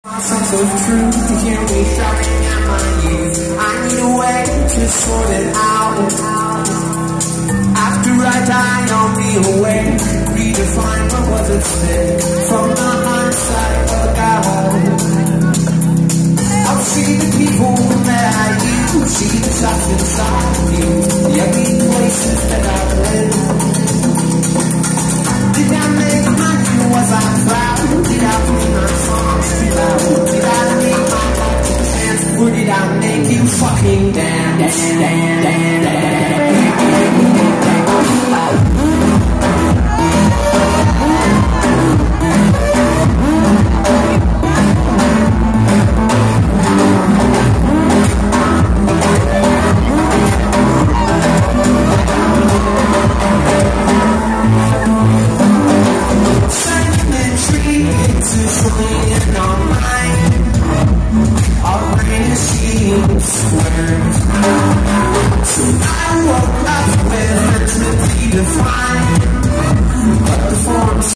My sense of truth to hear me shouting at my youth. I need a way to sort it out. After I die, I'll be awake. Redefine what was at stake from the hindsight of a God. I'll see the people that I use, see the stuff inside of you, the empty places that I've lived. Did I make money? Was I proud? Did I play my songs too loud? Did I make my life a chance? Or did I make you fucking dance? So I woke up with a defined